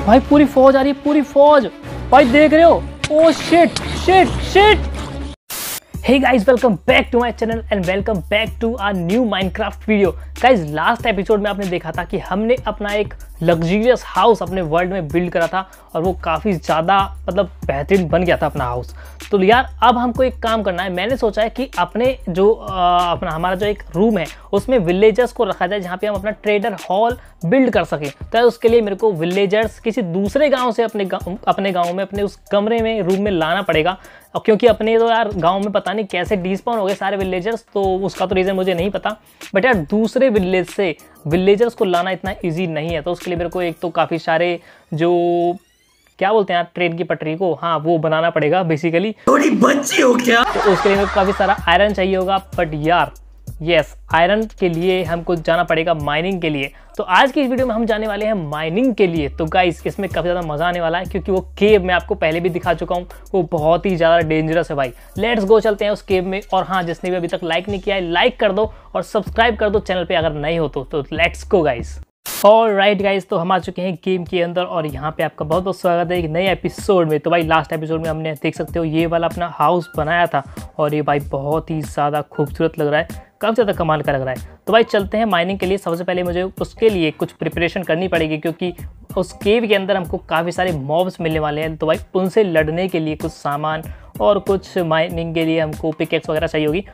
भाई पूरी फौज आ रही है, पूरी फौज भाई, देख रहे हो? Oh shit shit shit. Hey guys, welcome back to my channel and welcome back to our new Minecraft video. Guys, last episode में आपने देखा था कि हमने अपना एक लग्जरियस हाउस अपने वर्ल्ड में बिल्ड करा था और वो काफ़ी ज़्यादा मतलब बेहतरीन बन गया था अपना हाउस। तो यार अब हमको एक काम करना है। मैंने सोचा है कि अपने जो हमारा जो एक रूम है उसमें विलेजर्स को रखा जाए, जहाँ पे हम अपना ट्रेडर हॉल बिल्ड कर सकें। तो उसके लिए मेरे को विलेजर्स किसी दूसरे गांव से अपने गांव में अपने उस कमरे में रूम में लाना पड़ेगा। और क्योंकि अपने तो यार गांव में पता नहीं कैसे डिस्पॉन हो गए सारे विलेजर्स, तो उसका तो रीज़न मुझे नहीं पता। बट यार दूसरे विलेज से विलेजर्स को लाना इतना ईजी नहीं है। तो उसके लिए मेरे को एक तो काफ़ी सारे जो क्या बोलते हैं यार ट्रेन की पटरी को, हाँ वो बनाना पड़ेगा बेसिकली। थोड़ी बच्ची हो क्या? तो उसके लिए मेरे को काफ़ी सारा आयरन चाहिए होगा। बट यार यस, आयरन के लिए हमको जाना पड़ेगा माइनिंग के लिए। तो आज की इस वीडियो में हम जाने वाले हैं माइनिंग के लिए। तो गाइस इसमें काफ़ी ज़्यादा मज़ा आने वाला है, क्योंकि वो केव मैं आपको पहले भी दिखा चुका हूँ, वो बहुत ही ज़्यादा डेंजरस है भाई। लेट्स गो, चलते हैं उस केव में। और हाँ, जिसने भी अभी तक लाइक नहीं किया है लाइक कर दो और सब्सक्राइब कर दो चैनल पर अगर नए हो तो let's go guys. Alright guys, तो हम आ चुके हैं गेम के अंदर और यहाँ पे आपका बहुत बहुत स्वागत है एक नए एपिसोड में। तो भाई लास्ट एपिसोड में हमने देख सकते हो ये वाला अपना हाउस बनाया था और ये भाई बहुत ही ज़्यादा खूबसूरत लग रहा है, काफ़ी ज़्यादा कमाल का लग रहा है। तो भाई चलते हैं माइनिंग के लिए। सबसे पहले मुझे उसके लिए कुछ प्रिपरेशन करनी पड़ेगी, क्योंकि उस केव के अंदर हमको काफ़ी सारे मॉब्स मिलने वाले हैं। तो भाई उनसे लड़ने के लिए कुछ सामान और कुछ माइनिंग के लिए हमको पिकेक्स वगैरह चाहिए होगी।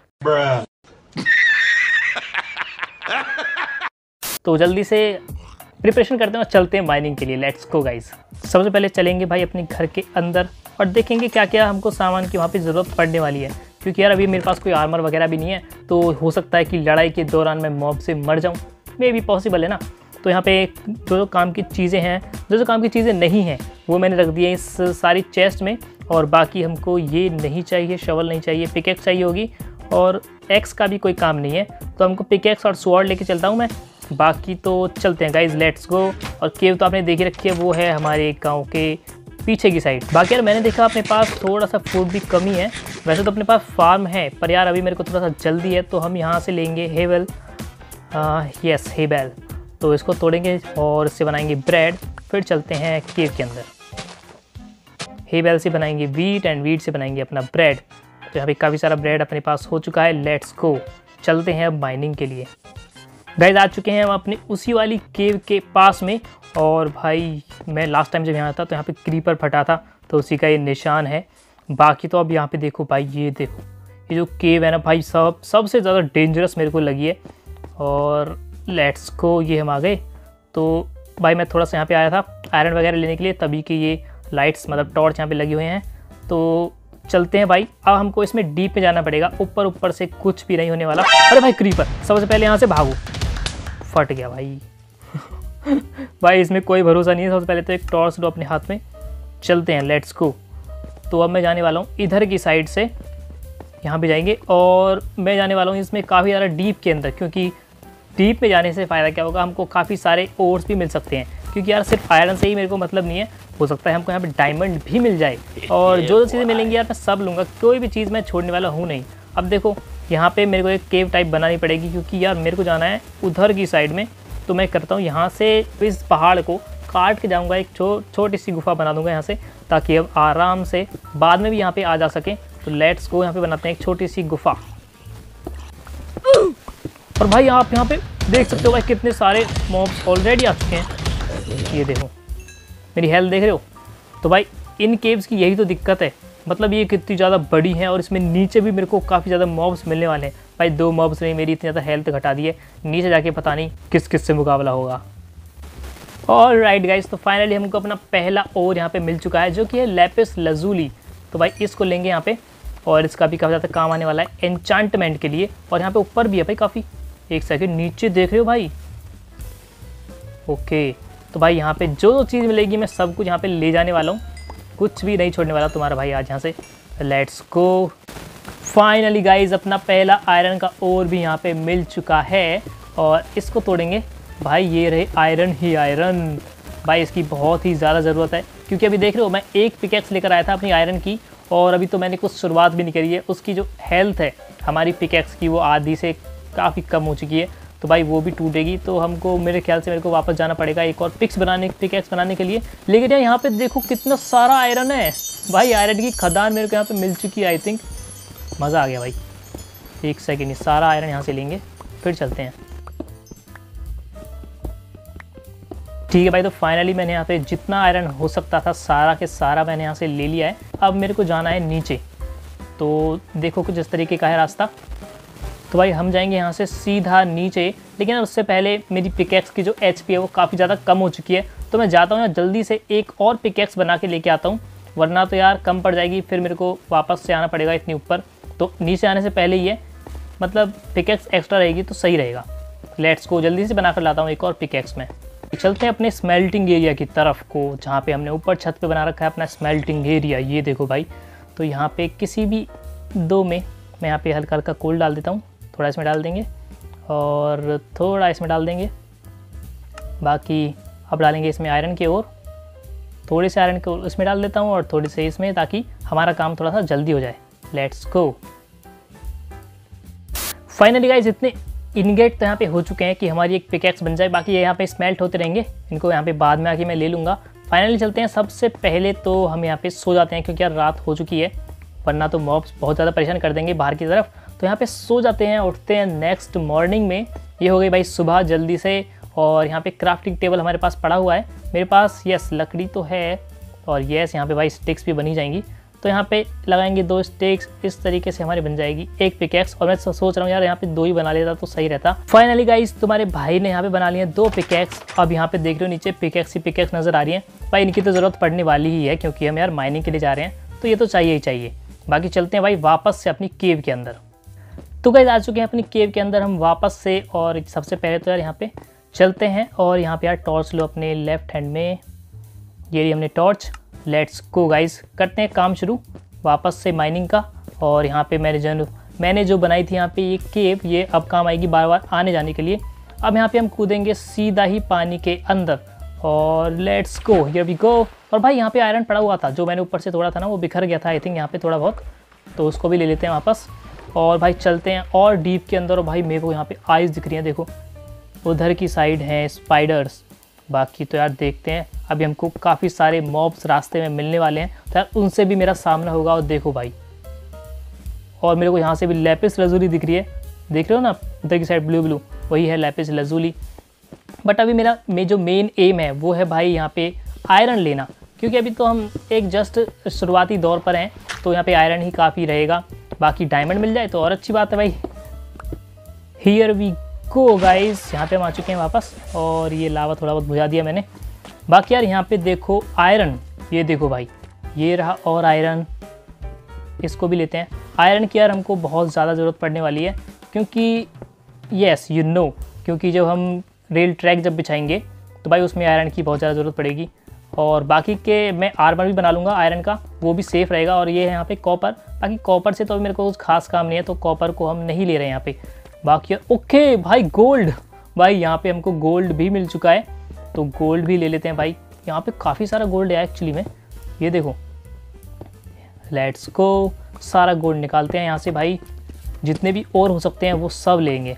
तो जल्दी से प्रिपरेशन करते हैं और चलते हैं माइनिंग के लिए। Let's go guys. सबसे पहले चलेंगे भाई अपने घर के अंदर और देखेंगे क्या क्या हमको सामान की वहाँ पे ज़रूरत पड़ने वाली है, क्योंकि यार अभी मेरे पास कोई आर्मर वगैरह भी नहीं है। तो हो सकता है कि लड़ाई के दौरान मैं मॉब से मर जाऊँ, मे भी पॉसिबल है ना। तो यहाँ पे जो काम की चीज़ें हैं, जो काम की चीज़ें नहीं हैं वो मैंने रख दी है इस सारी चेस्ट में। और बाकी हमको ये नहीं चाहिए, शवल नहीं चाहिए, पिकेक्स चाहिए होगी और एक्स का भी कोई काम नहीं है। तो हमको पिकेक्स और स्वॉर्ड लेके चलता हूँ मैं। बाकी तो चलते हैं गाइज, लेट्स गो। और केव तो आपने देखी रखी है, वो है हमारे गांव के पीछे की साइड। बाकी यार मैंने देखा अपने पास थोड़ा सा फूड की कमी है। वैसे तो अपने पास फार्म है, पर यार अभी मेरे को थोड़ा सा जल्दी है, तो हम यहाँ से लेंगे हेबल। यस हेबल, तो इसको तोड़ेंगे और इससे बनाएंगे ब्रेड। फिर चलते हैं केव के अंदर। हेबल से बनाएंगे वीट एंड वीट से बनाएंगे अपना ब्रेड। तो यहाँ पे काफ़ी सारा ब्रेड अपने पास हो चुका है। लेट्स गो, चलते हैं अब माइनिंग के लिए। गाइस आ चुके हैं हम अपने उसी वाली केव के पास में। और भाई मैं लास्ट टाइम जब यहाँ था तो यहाँ पे क्रीपर फटा था, तो उसी का ये निशान है। बाकी तो अब यहाँ पे देखो भाई, ये देखो ये जो केव है ना भाई, सबसे ज़्यादा डेंजरस मेरे को लगी है। और लेट्स गो, ये हम आ गए। तो भाई मैं थोड़ा सा यहाँ पे आया था आयरन वगैरह लेने के लिए, तभी कि ये लाइट्स मतलब टॉर्च यहाँ पे लगे हुए हैं। तो चलते हैं भाई, अब हमको इसमें डीप में जाना पड़ेगा। ऊपर से कुछ भी नहीं होने वाला। अरे भाई क्रीपर, सबसे पहले यहाँ से भागो। फट गया भाई। भाई इसमें कोई भरोसा नहीं है। सबसे पहले तो एक टॉर्च लो अपने हाथ में, चलते हैं लेट्स गो। तो अब मैं जाने वाला हूँ इधर की साइड से, यहाँ पे जाएंगे। और मैं जाने वाला हूँ इसमें काफ़ी ज़्यादा डीप के अंदर, क्योंकि डीप में जाने से फ़ायदा क्या होगा, हमको काफ़ी सारे ओर्स भी मिल सकते हैं। क्योंकि यार सिर्फ आयरन से ही मेरे को मतलब नहीं है, हो सकता है हमको यहाँ पे डायमंड भी मिल जाए। और जो चीज़ें मिलेंगी यार मैं सब लूँगा, कोई भी चीज़ मैं छोड़ने वाला हूँ नहीं। अब देखो यहाँ पे मेरे को एक केव टाइप बनानी पड़ेगी, क्योंकि यार मेरे को जाना है उधर की साइड में। तो मैं करता हूँ यहाँ से इस पहाड़ को काट के जाऊँगा, एक छोटी सी गुफा बना दूँगा यहाँ से, ताकि अब आराम से बाद में भी यहाँ पे आ जा सकें। तो लेट्स गो, यहाँ पे बनाते हैं एक छोटी सी गुफा। और भाई आप यहाँ पे देख सकते हो भाई कितने सारे मॉब्स ऑलरेडी आ चुके हैं। ये देखो मेरी हेल्थ देख रहे हो। तो भाई इन केव्स की यही तो दिक्कत है, मतलब ये कितनी ज़्यादा बड़ी है और इसमें नीचे भी मेरे को काफ़ी ज़्यादा मॉब्स मिलने वाले हैं। भाई 2 मॉब्स ने मेरी इतनी ज़्यादा हेल्थ घटा दी है, नीचे जाके पता नहीं किस किस से मुकाबला होगा। और राइट गाइस, तो फाइनली हमको अपना पहला ओर यहाँ पे मिल चुका है, जो कि है लैपिस लजूली। तो भाई इसको लेंगे यहाँ पे और इसका भी काफ़ी ज़्यादा काम आने वाला है एन्चांटमेंट के लिए। और यहाँ पे ऊपर भी है भाई काफ़ी, एक सेकेंड नीचे देख रहे हो भाई। ओके, तो भाई यहाँ पे जो चीज़ मिलेगी मैं सब कुछ यहाँ पे ले जाने वाला हूँ, कुछ भी नहीं छोड़ने वाला तुम्हारा भाई आज यहाँ से। Let's go. फाइनली गाइज अपना पहला आयरन का ओर भी यहाँ पे मिल चुका है और इसको तोड़ेंगे। भाई ये रहे आयरन ही आयरन। भाई इसकी बहुत ही ज़्यादा ज़रूरत है, क्योंकि अभी देख रहे हो मैं एक पिकेक्स लेकर आया था अपनी आयरन की, और अभी तो मैंने कुछ शुरुआत भी नहीं करी है। उसकी जो हेल्थ है हमारी पिकेक्स की वो आधी से काफ़ी कम हो चुकी है। तो भाई वो भी टूटेगी। तो हमको मेरे ख्याल से मेरे को वापस जाना पड़ेगा एक और पिकैक्स बनाने के लिए। लेकिन यार यहाँ पे देखो कितना सारा आयरन है भाई, आयरन की खदान मेरे को यहाँ पे मिल चुकी है। आई थिंक मज़ा आ गया भाई। एक सेकेंड, ये सारा आयरन यहाँ से लेंगे फिर चलते हैं। ठीक है भाई, तो फाइनली मैंने यहाँ पे जितना आयरन हो सकता था सारा के सारा मैंने यहाँ से ले लिया है। अब मेरे को जाना है नीचे। तो देखो कुछ इस तरीके का है रास्ता। तो भाई हम जाएंगे यहाँ से सीधा नीचे, लेकिन उससे पहले मेरी पिकैक्स की जो एचपी है वो काफ़ी ज़्यादा कम हो चुकी है। तो मैं जाता हूँ यार जल्दी से एक और पिकैक्स बना के लेके आता हूँ, वरना तो यार कम पड़ जाएगी, फिर मेरे को वापस से आना पड़ेगा इतनी ऊपर। तो नीचे आने से पहले ही है, मतलब पिकैक्स एक्स्ट्रा रहेगी तो सही रहेगा। लेट्स को जल्दी से बना कर लाता हूँ एक और पिकैक्स में। चलते हैं अपने स्मेल्टिंग एरिया की तरफ को, जहाँ पे हमने ऊपर छत पे बना रखा है अपना स्मेल्टिंग एरिया। ये देखो भाई, तो यहाँ पे किसी भी दो में मैं यहाँ पे हल्का हल्का कोल डाल देता हूँ। थोड़ा इसमें डाल देंगे और थोड़ा इसमें डाल देंगे। बाकी अब डालेंगे इसमें आयरन की ओर, थोड़ी से आयरन को इसमें डाल देता हूँ और थोड़ी से इसमें, ताकि हमारा काम थोड़ा सा जल्दी हो जाए। Let's go. फाइनली गाइस इतने इनगेट तो यहाँ पे हो चुके हैं कि हमारी एक पिकैक्स बन जाए। बाकी ये यहाँ पे स्मेल्ट होते रहेंगे, इनको यहाँ पे बाद में आके मैं ले लूँगा। फाइनली चलते हैं। सबसे पहले तो हम यहाँ पे सो जाते हैं, क्योंकि यार रात हो चुकी है, वरना तो मॉब्स बहुत ज़्यादा परेशान कर देंगे बाहर की तरफ। तो यहाँ पे सो जाते हैं, उठते हैं नेक्स्ट मॉर्निंग में। ये हो गई भाई सुबह जल्दी से। और यहाँ पे क्राफ्टिंग टेबल हमारे पास पड़ा हुआ है मेरे पास। यस लकड़ी तो है, और यस यहाँ पे भाई स्टिक्स भी बनी जाएंगी। तो यहाँ पे लगाएंगे 2 स्टिक्स, इस तरीके से हमारी बन जाएगी एक पिकैक्स। और मैं सोच रहा हूँ यार यहाँ पे 2 ही बना लेता तो सही रहता। फाइनली गाइस तुम्हारे भाई ने यहाँ पे बना लिए 2 पिकैक्स। अब यहाँ पे देख रहे हो नीचे पिकैक्स ही पिकैक्स नज़र आ रही है भाई। इनकी तो ज़रूरत पड़ने वाली ही है, क्योंकि हम यार माइनिंग के लिए जा रहे हैं, तो ये तो चाहिए ही चाहिए। बाकी चलते हैं भाई वापस से अपनी केव के अंदर। तो गाइस आ चुके हैं अपनी केव के अंदर हम वापस से। और सबसे पहले तो यार यहाँ पे चलते हैं, और यहाँ पे यार टॉर्च लो अपने लेफ्ट हैंड में। ये रही हमने टॉर्च। लेट्स गो गाइस, करते हैं काम शुरू वापस से माइनिंग का। और यहाँ पे मैंने जो बनाई थी यहाँ पे ये केव, ये अब काम आएगी बार बार आने जाने के लिए। अब यहाँ पे हम कूदेंगे सीधा ही पानी के अंदर, और let's go, here we go. और भाई यहाँ पे आयरन पड़ा हुआ था, जो मैंने ऊपर से तोड़ा था ना, वो बिखर गया था आई थिंक यहाँ पे थोड़ा बहुत, तो उसको भी ले लेते हैं वापस। और भाई चलते हैं और डीप के अंदर। और भाई मेरे को यहाँ पे आइस दिख रही हैं, देखो उधर की साइड हैं स्पाइडर्स। बाकी तो यार देखते हैं, अभी हमको काफ़ी सारे मॉब्स रास्ते में मिलने वाले हैं, तो यार उनसे भी मेरा सामना होगा। और देखो भाई, और मेरे को यहाँ से भी लैपिस लजूली दिख रही है, देख रहे हो ना उधर की साइड ब्लू, वही है लैपिस लजूली। बट अभी मेरा जो मेन एम है वो है भाई यहाँ पे आयरन लेना, क्योंकि अभी तो हम एक जस्ट शुरुआती दौर पर हैं, तो यहाँ पे आयरन ही काफ़ी रहेगा। बाकी डायमंड मिल जाए तो और अच्छी बात है भाई। हियर वी गो गाइस, यहाँ पे हम आ चुके हैं वापस। और ये लावा थोड़ा बहुत बुझा दिया मैंने। बाकी यार यहाँ पे देखो आयरन, ये देखो भाई, ये रहा और आयरन, इसको भी लेते हैं। आयरन की यार हमको बहुत ज़्यादा ज़रूरत पड़ने वाली है, क्योंकि यस यू नो, क्योंकि जब हम रेल ट्रैक जब बिछाएंगे तो भाई उसमें आयरन की बहुत ज़्यादा ज़रूरत पड़ेगी। और बाकी के मैं आर्मर भी बना लूँगा आयरन का, वो भी सेफ़ रहेगा। और ये है यहाँ पे कॉपर। बाकी कॉपर से तो अभी मेरे को कुछ खास काम नहीं है, तो कॉपर को हम नहीं ले रहे हैं यहाँ पे। बाकी ओके भाई गोल्ड, भाई यहाँ पे हमको गोल्ड भी मिल चुका है, तो गोल्ड भी ले लेते हैं भाई। यहाँ पे काफ़ी सारा गोल्ड है एक्चुअली में, ये देखो। लेट्स गो, सारा गोल्ड निकालते हैं यहाँ से भाई, जितने भी और हो सकते हैं वो सब लेंगे।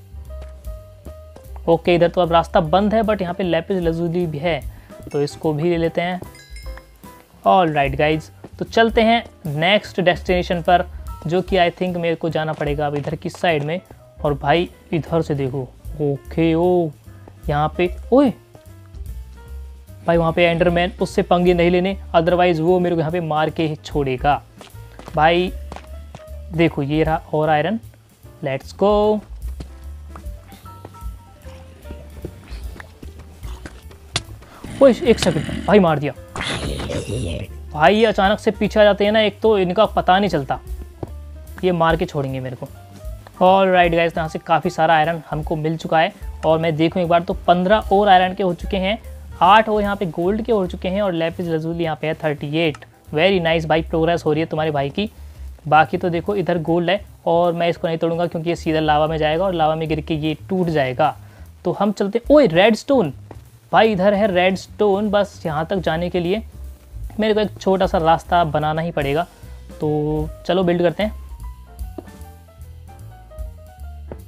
ओके इधर तो अब रास्ता बंद है, बट यहाँ पे लैपिस लजूली भी है, तो इसको भी ले लेते हैं। ऑल राइट गाइज, तो चलते हैं नेक्स्ट डेस्टिनेशन पर, जो कि आई थिंक मेरे को जाना पड़ेगा अब इधर की साइड में। और भाई इधर से देखो, ओके ओ यहाँ पे, ओए भाई वहाँ पे एंडरमैन, उससे पंगे नहीं लेने, अदरवाइज वो मेरे को यहाँ पे मार के ही छोड़ेगा भाई। देखो ये रहा और आयरन, लेट्स गो। ओए एक सेकंड भाई, मार दिया भाई। ये अचानक से पीछे आ जाते हैं ना, एक तो इनका पता नहीं चलता, ये मार के छोड़ेंगे मेरे को। ऑल राइट गाइस, यहाँ से काफ़ी सारा आयरन हमको मिल चुका है। और मैं देखूँ एक बार तो 15 और आयरन के हो चुके हैं, 8 और यहाँ पे गोल्ड के हो चुके हैं, और लैपिस लजूली यहाँ पे है 38। वेरी नाइस भाई, प्रोग्रेस हो रही है तुम्हारे भाई की। बाकी तो देखो इधर गोल्ड है, और मैं इसको नहीं तोड़ूंगा क्योंकि ये सीधा लावा में जाएगा, और लावा में गिर के ये टूट जाएगा। तो हम चलते, ओए रेड स्टोन भाई, इधर है रेड स्टोन। बस यहाँ तक जाने के लिए मेरे को एक छोटा सा रास्ता बनाना ही पड़ेगा, तो चलो बिल्ड करते हैं।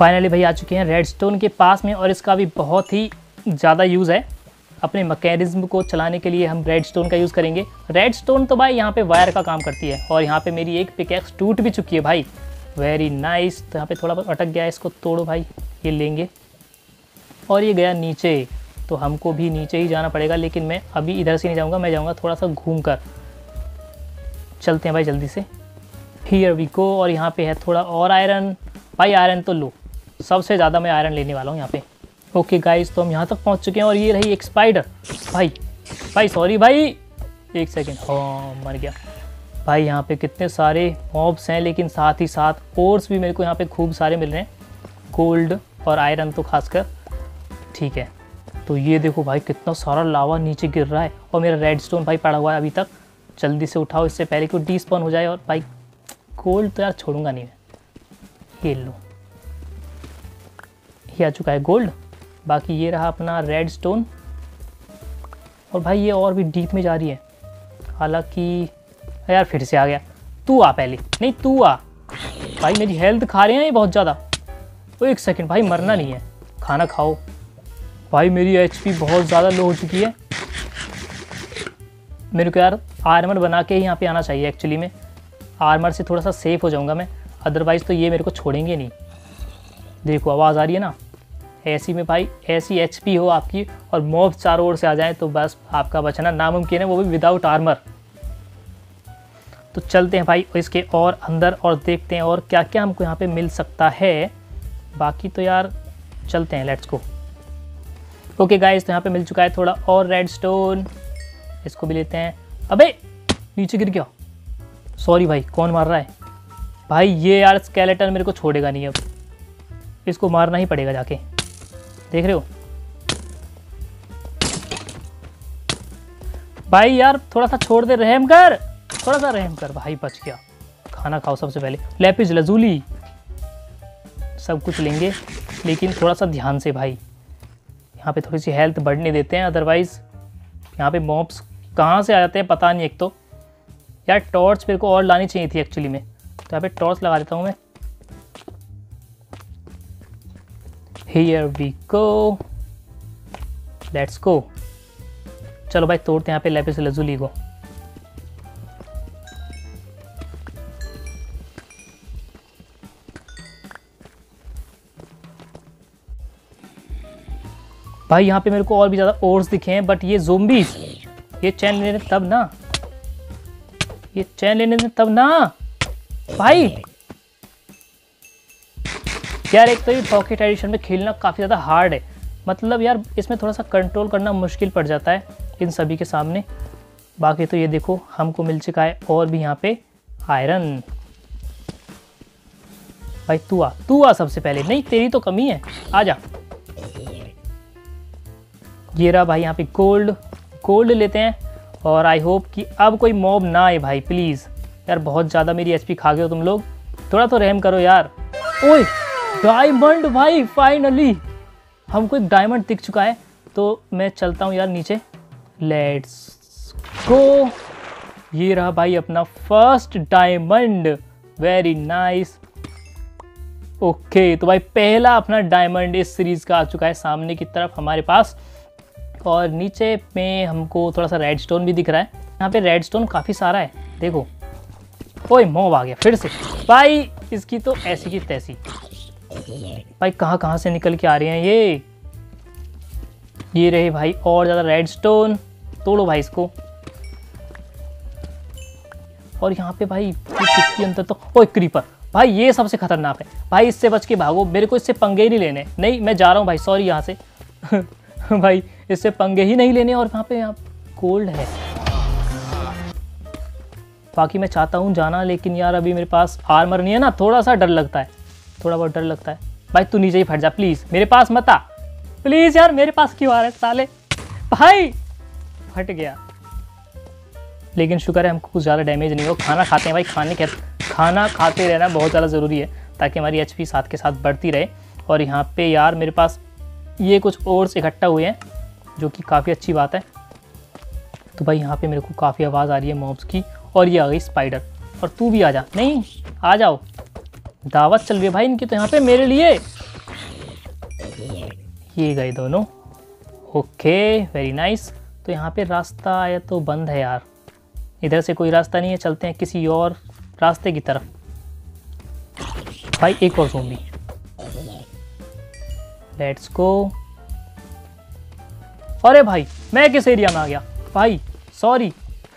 फाइनली भाई आ चुके हैं रेडस्टोन के पास में और इसका भी बहुत ही ज़्यादा यूज़ है। अपने मैकेनिज्म को चलाने के लिए हम रेडस्टोन का यूज़ करेंगे। रेडस्टोन तो भाई यहाँ पे वायर का काम करती है और यहाँ पे मेरी एक पिकैक्स टूट भी चुकी है भाई। Very nice. तो यहाँ पे थोड़ा बहुत अटक गया है, इसको तोड़ो भाई। ये लेंगे और ये गया नीचे, तो हमको भी नीचे ही जाना पड़ेगा, लेकिन मैं अभी इधर से नहीं जाऊँगा, मैं जाऊँगा थोड़ा सा घूम कर। चलते हैं भाई जल्दी से। Here we go. और यहाँ पे है थोड़ा और आयरन। भाई आयरन तो लो, सबसे ज़्यादा मैं आयरन लेने वाला हूँ यहाँ पे। ओके गाइस, तो हम यहाँ तक पहुँच चुके हैं और ये रही एक स्पाइडर। भाई सॉरी भाई, एक सेकेंड। हाँ मर गया भाई। यहाँ पे कितने सारे मॉब्स हैं, लेकिन साथ ही साथ ओर्स भी मेरे को यहाँ पे खूब सारे मिल रहे हैं, गोल्ड और आयरन तो खासकर। ठीक है, तो ये देखो भाई कितना सारा लावा नीचे गिर रहा है और मेरा रेडस्टोन भाई पड़ा हुआ है अभी तक। जल्दी से उठाओ इससे पहले कि वो डीस्पॉन हो जाए। और भाई गोल्ड तो यार छोड़ूंगा नहीं मैं। ये लो, ये आ चुका है गोल्ड। बाकी ये रहा अपना रेडस्टोन। और भाई ये और भी डीप में जा रही है, हालांकि यार फिर से आ गया। तू आ पहले, नहीं तू आ भाई। मेरी हेल्थ खा रहे हैं ये बहुत ज़्यादा। तो एक सेकंड भाई, मरना नहीं है, खाना खाओ भाई। मेरी एचपी बहुत ज़्यादा लो हो चुकी है। मेरे को यार आर्मर बना के ही यहाँ पे आना चाहिए। एक्चुअली में आर्मर से थोड़ा सा सेफ हो जाऊँगा मैं, अदरवाइज़ तो ये मेरे को छोड़ेंगे नहीं। देखो आवाज़ आ रही है ना, ऐसी में भाई ऐसी एचपी हो आपकी और मॉब चारों ओर से आ जाए तो बस आपका बचना नामुमकिन है, वो भी विदाउट आर्मर। तो चलते हैं भाई इसके और अंदर और देखते हैं और क्या क्या हमको यहाँ पे मिल सकता है। बाकी तो यार चलते हैं, लेट्स गो। ओके गाइस, तो यहाँ पे मिल चुका है थोड़ा और रेडस्टोन, इसको भी लेते हैं। अबे नीचे गिर गया, सॉरी भाई। कौन मार रहा है भाई? ये यार स्केलेटन मेरे को छोड़ेगा नहीं, अब इसको मारना ही पड़ेगा जाके। देख रहे हो भाई, यार थोड़ा सा छोड़ दे, रहम कर, थोड़ा सा रहम कर भाई। बच गया। खाना खाओ सबसे पहले। लैपिस लजूली सब कुछ लेंगे, लेकिन थोड़ा सा ध्यान से भाई। यहाँ पे थोड़ी सी हेल्थ बढ़ने देते हैं, अदरवाइज यहाँ पे मॉब्स कहाँ से आ जाते हैं पता नहीं। एक तो यार टॉर्च मेरे को और लानी चाहिए थी एक्चुअली में, तो यहाँ पे टॉर्च लगा देता हूँ मैं। Here we go, let's go। चलो भाई तोड़ते हैं यहाँ पे लैपिस लजुली को। भाई यहाँ पे मेरे को और भी ज़्यादा ओर्स दिखे हैं, बट ये ज़ोंबीज़, ये चैन लेने तब ना, ये चैन लेने तब ना भाई। यार एक तो ये पॉकेट एडिशन में खेलना काफ़ी ज़्यादा हार्ड है, मतलब यार इसमें थोड़ा सा कंट्रोल करना मुश्किल पड़ जाता है इन सभी के सामने। बाकी तो ये देखो हमको मिल चुका है और भी यहाँ पे आयरन। भाई तू आ सबसे पहले। नहीं तेरी तो कमी है, आ जा। ये रहा भाई यहाँ पे गोल्ड लेते हैं। और आई होप कि अब कोई मॉब ना आए भाई, प्लीज़ यार। बहुत ज़्यादा मेरी एचपी खा गए हो तुम लोग, थोड़ा तो रहम करो यार। ओए डायमंड भाई, फाइनली हमको एक डायमंड दिख चुका है। तो मैं चलता हूँ यार नीचे, लेट्स गो। ये रहा भाई अपना first diamond, very nice. Okay, तो भाई पहला अपना डायमंड इस सीरीज़ का आ चुका है सामने की तरफ हमारे पास। और नीचे में हमको थोड़ा सा रेडस्टोन भी दिख रहा है। यहाँ पे रेडस्टोन काफ़ी सारा है, देखो। ओए मॉब आ गया फिर से भाई, इसकी तो ऐसी की तैसी। भाई कहाँ से निकल के आ रहे हैं ये रहे भाई और ज़्यादा रेडस्टोन। तोड़ो भाई इसको। और यहाँ पे भाई कितनी अंदर तो, ओए क्रीपर भाई, ये सबसे खतरनाक है भाई। इससे बच के भागो, मेरे को इससे पंगे ही नहीं लेने। नहीं मैं जा रहा हूँ भाई, सॉरी यहाँ से भाई इससे पंगे ही नहीं लेने। और यहाँ पे गोल्ड है। बाकी मैं चाहता हूँ जाना, लेकिन यार अभी मेरे पास आर्मर नहीं है ना, थोड़ा सा डर लगता है, थोड़ा बहुत डर लगता है। भाई तू नीचे ही फट जा प्लीज़, मेरे पास मत आ प्लीज़ यार। मेरे पास क्यों आ रहा है साले? भाई फट गया, लेकिन शुक्र है हमको कुछ ज़्यादा डैमेज नहीं हो। खाना खाते हैं भाई, खाना खाते रहना बहुत ज़्यादा ज़रूरी है, ताकि हमारी एचपी साथ के साथ बढ़ती रहे। और यहाँ पे यार मेरे पास ये कुछ ओर्स इकट्ठा हुए हैं, जो कि काफ़ी अच्छी बात है। तो भाई यहाँ पे मेरे को काफ़ी आवाज़ आ रही है मॉब्स की। और ये आ गई स्पाइडर, और तू भी आ जा। नहीं आ जाओ, दावत चल रही है भाई इनकी तो यहाँ पे मेरे लिए। ये गए दोनों। Okay very nice. तो यहाँ पे रास्ता आया तो बंद है यार, इधर से कोई रास्ता नहीं है, चलते हैं किसी और रास्ते की तरफ। भाई एक और ज़ॉम्बी, लेट्स गो। अरे भाई मैं किस एरिया में आ गया भाई, सॉरी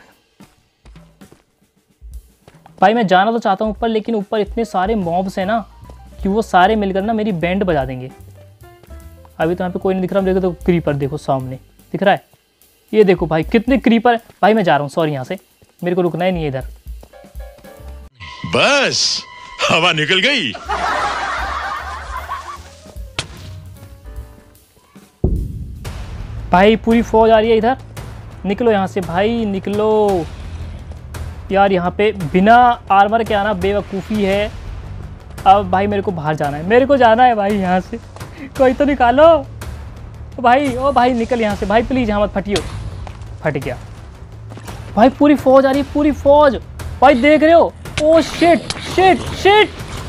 भाई। मैं जाना तो चाहता हूँ ऊपर, लेकिन ऊपर इतने सारे मॉब्स हैं ना कि वो सारे मिलकर ना मेरी बैंड बजा देंगे। अभी तो यहाँ पे कोई नहीं दिख रहा, देखो तो क्रीपर देखो सामने दिख रहा है, ये देखो भाई कितने क्रीपर है। भाई मैं जा रहा हूँ, सॉरी, यहाँ से मेरे को रुकना ही नहीं है इधर। बस हवा निकल गई। भाई पूरी फौज आ रही है इधर, निकलो यहाँ से भाई निकलो। यार यहाँ पे बिना आर्मर के आना बेवकूफ़ी है। अब भाई मेरे को बाहर जाना है, मेरे को जाना है भाई, यहाँ से कोई तो निकालो भाई। ओ भाई निकल यहाँ से भाई, प्लीज़ यहाँ मत फटियो। फट गया भाई, पूरी फौज आ रही है, पूरी फौज भाई, देख रहे हो। ओ शिट शिट शिट,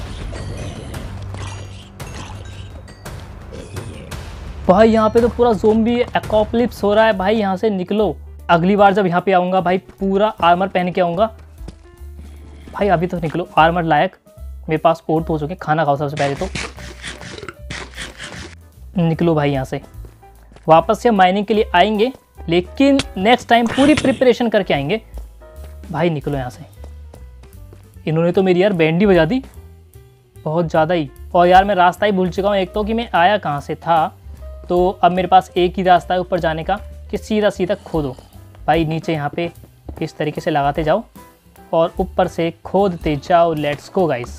भाई यहाँ पे तो पूरा ज़ोंबी एपोकलिप्स हो रहा है भाई। यहाँ से निकलो, अगली बार जब यहाँ पे आऊँगा भाई पूरा आर्मर पहन के आऊँगा भाई। अभी तो निकलो आर्मर लायक, मेरे पास और तो हो चुके। खाना खाओ सबसे पहले तो, निकलो भाई यहाँ से। वापस से माइनिंग के लिए आएंगे, लेकिन नेक्स्ट टाइम पूरी प्रिपरेशन करके आएंगे भाई। निकलो यहाँ से। इन्होंने तो मेरी यार बैंड ही बजा दी बहुत ज़्यादा ही। और यार मैं रास्ता ही भूल चुका हूँ, एक तो कि मैं आया कहाँ से था। तो अब मेरे पास एक ही रास्ता है ऊपर जाने का कि सीधा सीधा खोदो भाई। नीचे यहाँ पे इस तरीके से लगाते जाओ और ऊपर से खोदते जाओ। Let's go guys.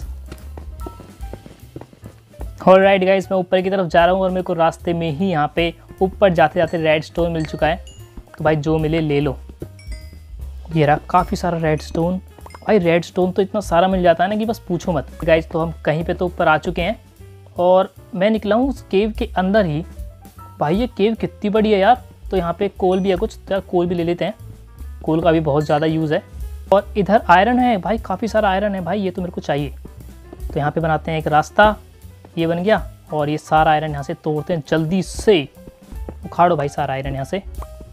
Alright guys, मैं ऊपर की तरफ जा रहा हूँ और मेरे को रास्ते में ही यहाँ पे ऊपर जाते जाते रेड स्टोन मिल चुका है। तो भाई जो मिले ले लो। ये रहा काफ़ी सारा रेड स्टोन भाई। रेड स्टोन तो इतना सारा मिल जाता है ना कि बस पूछो मत गाइस। तो हम कहीं पे तो ऊपर आ चुके हैं और मैं निकला हूँ उस केव के अंदर ही। भाई ये केव कितनी बड़ी है यार। तो यहाँ पे कोल भी है कुछ, तो यार कोल भी ले लेते हैं, कोल का भी बहुत ज़्यादा यूज़ है। और इधर आयरन है भाई, काफ़ी सारा आयरन है भाई, ये तो मेरे को चाहिए। तो यहाँ पे बनाते हैं एक रास्ता, ये बन गया। और ये सारा आयरन यहाँ से तोड़ते हैं, जल्दी से उखाड़ो भाई सारा आयरन यहाँ से।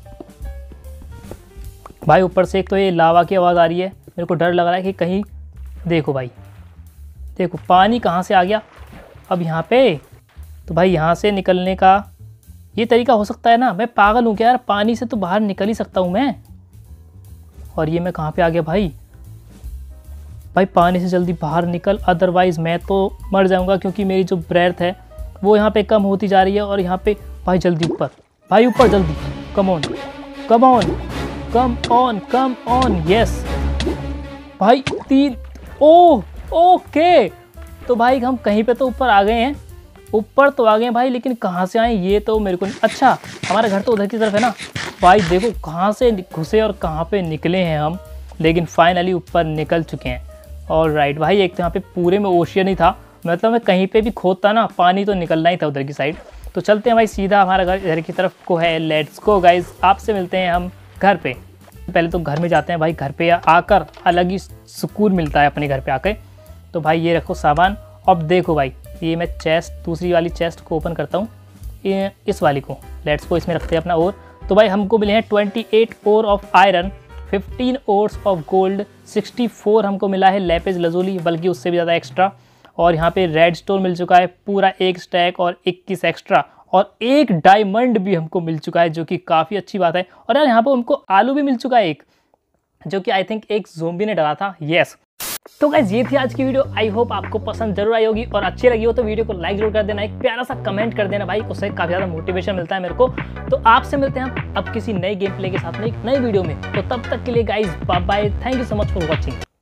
भाई ऊपर से एक तो ये लावा की आवाज़ आ रही है, मेरे को डर लग रहा है कि कहीं, देखो भाई देखो पानी कहाँ से आ गया अब यहाँ पे। तो भाई यहाँ से निकलने का ये तरीका हो सकता है ना। मैं पागल हूँ क्या यार, पानी से तो बाहर निकल ही सकता हूँ मैं। और ये मैं कहाँ पे आ गया भाई। भाई पानी से जल्दी बाहर निकल, अदरवाइज़ मैं तो मर जाऊँगा, क्योंकि मेरी जो ब्रेथ है वो यहाँ पे कम होती जा रही है। और यहाँ पे भाई जल्दी ऊपर, भाई ऊपर जल्दी, come on come on come on come on, yes भाई 3। ओह ओके, तो भाई हम कहीं पे तो ऊपर आ गए हैं, ऊपर तो आ गए भाई, लेकिन कहाँ से आए ये तो मेरे को नहीं। अच्छा हमारा घर तो उधर की तरफ है ना भाई। देखो कहाँ से घुसे और कहाँ पे निकले हैं हम, लेकिन फाइनली ऊपर निकल चुके हैं। और राइट भाई, एक तो यहाँ पे पूरे में ओशियन ही था, मतलब मैं कहीं पे भी खोदता ना पानी तो निकलना ही था उधर की साइड। तो चलते हैं भाई सीधा हमारा घर इधर की तरफ को है। लेट्स गो गाइज, आपसे मिलते हैं हम घर पे। पहले तो घर में जाते हैं भाई, घर पे आकर अलग ही सुकून मिलता है अपने घर पे आकर। तो भाई ये रखो सामान। अब देखो भाई, ये मैं चेस्ट, दूसरी वाली चेस्ट को ओपन करता हूँ, इस वाली को। लेट्स को इसमें रखते हैं अपना ओर। तो भाई हमको मिले हैं 28 ore of iron, 15 ores of gold, 64 हमको मिला है लैपिस लजूली, बल्कि उससे भी ज़्यादा एक्स्ट्रा। और यहाँ पे रेड स्टोन मिल चुका है पूरा 1 स्टैक और 21 एक्स्ट्रा। और 1 डायमंड भी हमको मिल चुका है, जो कि काफ़ी अच्छी बात है। और यार यहाँ पर हमको आलू भी मिल चुका है एक, जो कि आई थिंक एक ज़ोंबी ने डाला था। यस, तो गाइस ये थी आज की वीडियो। आई होप आपको पसंद जरूर आई होगी, और अच्छी लगी हो तो वीडियो को लाइक जरूर कर देना, एक प्यारा सा कमेंट कर देना भाई, उससे काफ़ी ज़्यादा मोटिवेशन मिलता है मेरे को। तो आपसे मिलते हैं हम अब किसी नए गेम प्ले के साथ में एक नई वीडियो में। तो तब तक के लिए guys bye bye, thank you so much for watching.